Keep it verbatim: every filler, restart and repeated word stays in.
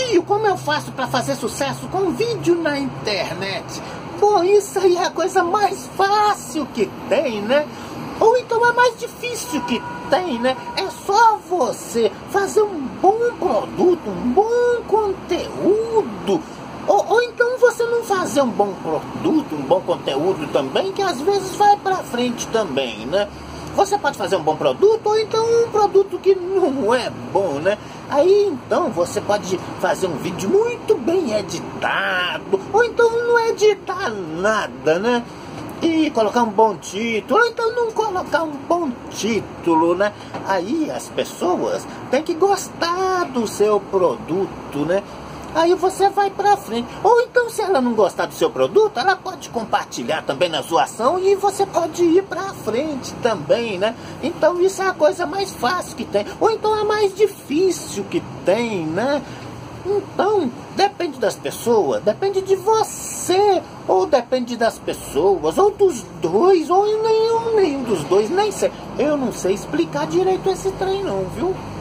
Tio, como eu faço para fazer sucesso com vídeo na internet? Pô, isso aí é a coisa mais fácil que tem, né? Ou então é mais difícil que tem, né? É só você fazer um bom produto, um bom conteúdo. Ou, ou então você não fazer um bom produto, um bom conteúdo também, que às vezes vai pra frente também, né? Você pode fazer um bom produto, ou então um produto que não é bom, né? Aí então você pode fazer um vídeo muito bem editado, ou então não editar nada, né? E colocar um bom título, ou então não colocar um bom título, né? Aí as pessoas têm que gostar do seu produto, né? Aí você vai pra frente. Ou então, se ela não gostar do seu produto, ela pode compartilhar também na zoação e você pode ir pra frente também, né? Então isso é a coisa mais fácil que tem. Ou então é mais difícil que tem, né? Então, depende das pessoas, depende de você, ou depende das pessoas, ou dos dois, ou nenhum, nenhum dos dois, nem sei. Eu não sei explicar direito esse trem não, viu?